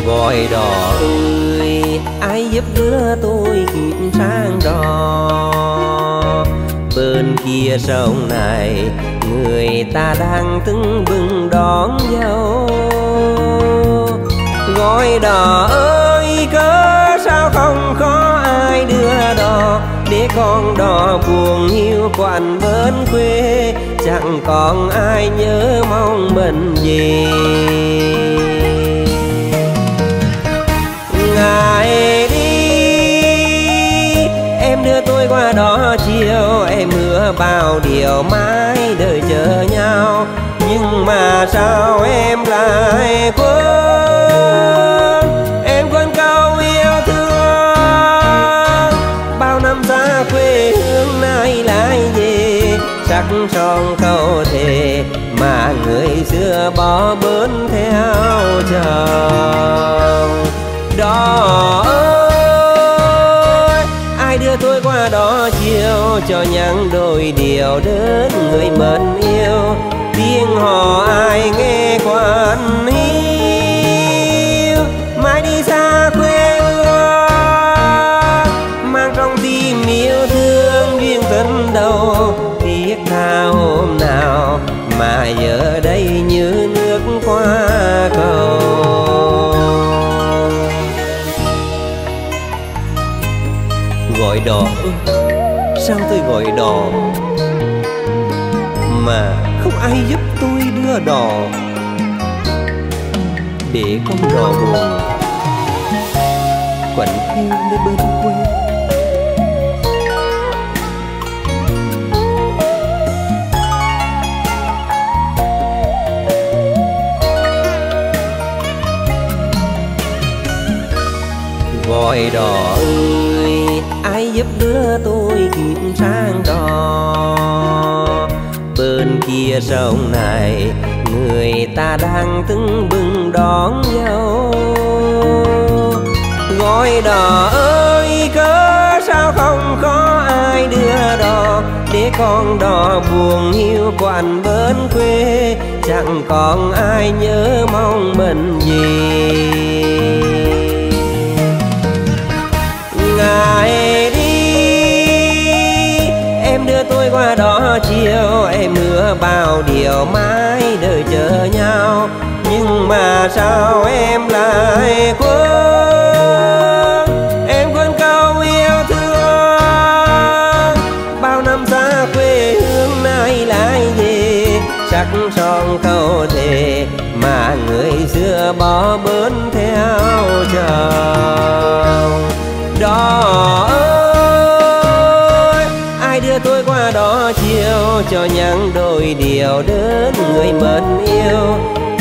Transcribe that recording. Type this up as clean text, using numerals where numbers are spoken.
Gọi đò ơi, ai giúp đưa tôi kịp sang đò. Bên kia sông này, người ta đang tưng bừng đón dâu. Gọi đò ơi, cớ sao không có ai đưa đò, để con đò buồn hiu quạnh bên quê, chẳng còn ai nhớ mong mình gì. Ngày đi em đưa tôi qua đó chiều, em hứa bao điều mãi đời chờ nhau, nhưng mà sao em lại quên, em quên câu yêu thương. Bao năm xa quê hương nay lại về, sắc son câu thề mà người xưa bỏ bến theo chồng. Đò ơi, ai đưa tôi qua đó chiều, cho nhắn đôi điều đến người mình yêu. Tiếng hò ai nghe quạnh hiu, mãi đi xa quê hương, mang trong tim yêu thương duyên tình đầu. Tiếc tha hôm nào mà giờ đây như nước qua cầu. Gọi đò sao tôi gọi đò mà không ai giúp tôi đưa đò, để con đò buồn quạnh hiu nơi bên quê. Gọi đò ơi, ai giúp đưa tôi kịp sang đò. Bên kia sông này, người ta đang tưng bừng đón dâu. Gọi đò ơi, cớ sao không có ai đưa đò, để con đò buồn hiu quạnh bên quê, chẳng còn ai nhớ mong mình gì. Ngày đi em đưa tôi qua đó chiều, em hứa bao điều mãi đời chờ nhau, nhưng mà sao em lại quên, em quên câu yêu thương. Bao năm xa quê hương nay lại về, sắc son câu thề mà người xưa bỏ bến theo chồng. Đò ơi, ai đưa tôi qua đó chiều, cho nhắn đôi điều đến người mình yêu.